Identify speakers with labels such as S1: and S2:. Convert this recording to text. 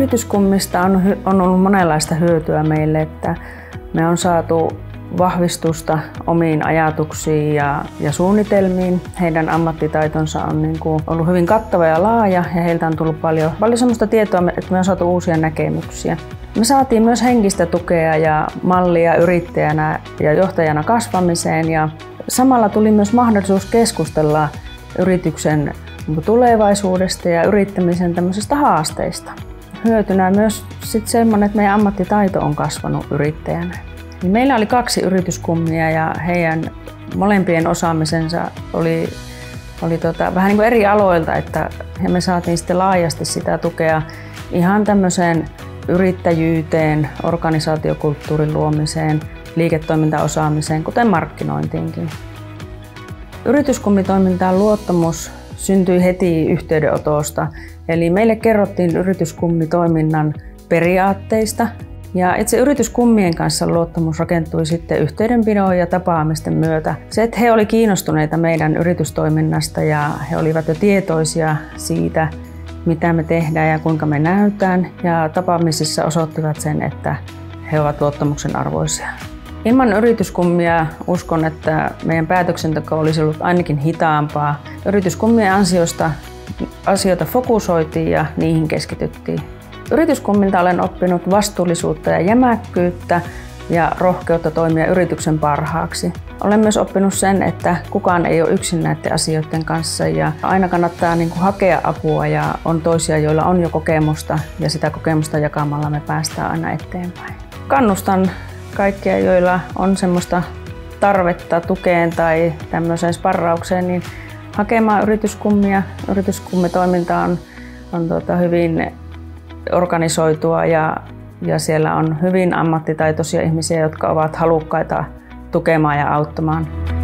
S1: Yrityskummista on ollut monenlaista hyötyä meille, että me on saatu vahvistusta omiin ajatuksiin ja suunnitelmiin. Heidän ammattitaitonsa on ollut hyvin kattava ja laaja ja heiltä on tullut paljon sellaista tietoa, että me on saatu uusia näkemyksiä. Me saatiin myös henkistä tukea ja mallia yrittäjänä ja johtajana kasvamiseen ja samalla tuli myös mahdollisuus keskustella yrityksen tulevaisuudesta ja yrittämisen tämmöisistä haasteista. Hyötynä myös semmoinen, että meidän ammattitaito on kasvanut yrittäjänä. Meillä oli 2 yrityskummia ja heidän molempien osaamisensa oli vähän niin kuin eri aloilta, että me saatiin sitten laajasti sitä tukea ihan tämmöiseen yrittäjyyteen, organisaatiokulttuurin luomiseen, liiketoimintaosaamiseen, kuten markkinointiinkin. Yrityskummitoimintaan luottamus syntyi heti yhteydenotosta, eli meille kerrottiin yrityskummitoiminnan periaatteista. Ja itse yrityskummien kanssa luottamus rakentui sitten yhteydenpidon ja tapaamisten myötä. Se, että he olivat kiinnostuneita meidän yritystoiminnasta ja he olivat jo tietoisia siitä, mitä me tehdään ja kuinka me näytään. Ja tapaamisissa osoittivat sen, että he ovat luottamuksen arvoisia. Ilman yrityskummia uskon, että meidän päätöksenteko olisi ollut ainakin hitaampaa. Yrityskummien ansiosta asioita fokusoitiin ja niihin keskityttiin. Yrityskummilta olen oppinut vastuullisuutta ja jämäkkyyttä ja rohkeutta toimia yrityksen parhaaksi. Olen myös oppinut sen, että kukaan ei ole yksin näiden asioiden kanssa ja aina kannattaa hakea apua ja on toisia, joilla on jo kokemusta ja sitä kokemusta jakamalla me päästään aina eteenpäin. Kannustan kaikkia, joilla on semmoista tarvetta tukeen tai tämmöiseen sparraukseen, niin hakemaan yrityskummia. Yrityskummitoiminta on hyvin organisoitua ja siellä on hyvin ammattitaitoisia ihmisiä, jotka ovat halukkaita tukemaan ja auttamaan.